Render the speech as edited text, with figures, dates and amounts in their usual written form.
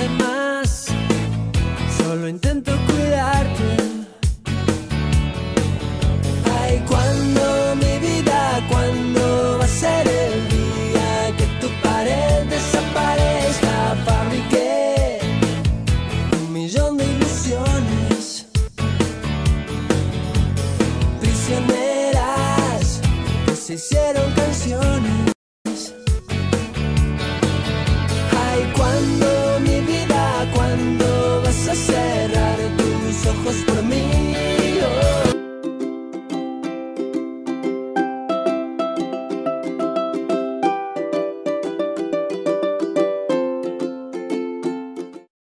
de más, solo intento cuidarte. Ay, cuando mi vida, cuando va a ser el día que tu pared desaparezca. Fabriqué 1.000.000 de ilusiones prisioneras que se hicieron canciones. Ay, cuando mi vida, cuando vas a cerrar tus ojos por mí.